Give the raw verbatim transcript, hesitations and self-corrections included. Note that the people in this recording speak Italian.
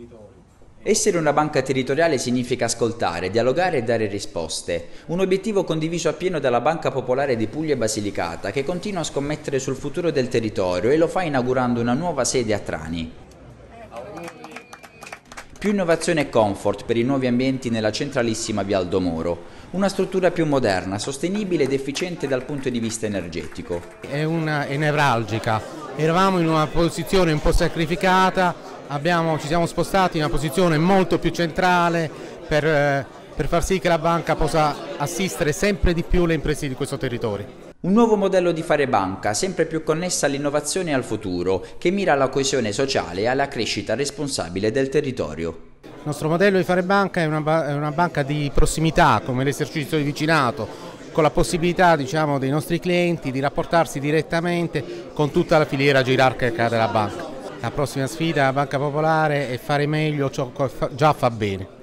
Essere una banca territoriale significa ascoltare, dialogare e dare risposte. Un obiettivo condiviso appieno dalla Banca Popolare di Puglia e Basilicata, che continua a scommettere sul futuro del territorio e lo fa inaugurando una nuova sede a Trani. Più innovazione e comfort per i nuovi ambienti nella centralissima Via Aldo Moro. Una struttura più moderna, sostenibile ed efficiente dal punto di vista energetico. È, una, è nevralgica. Eravamo in una posizione un po' sacrificata. Abbiamo, ci siamo spostati in una posizione molto più centrale per, eh, per far sì che la banca possa assistere sempre di più le imprese di questo territorio. Un nuovo modello di fare banca, sempre più connessa all'innovazione e al futuro, che mira alla coesione sociale e alla crescita responsabile del territorio. Il nostro modello di fare banca è una, è una banca di prossimità, come l'esercizio di vicinato, con la possibilità, diciamo, dei nostri clienti di rapportarsi direttamente con tutta la filiera gerarchica della banca. La prossima sfida della Banca Popolare è fare meglio ciò che già fa bene.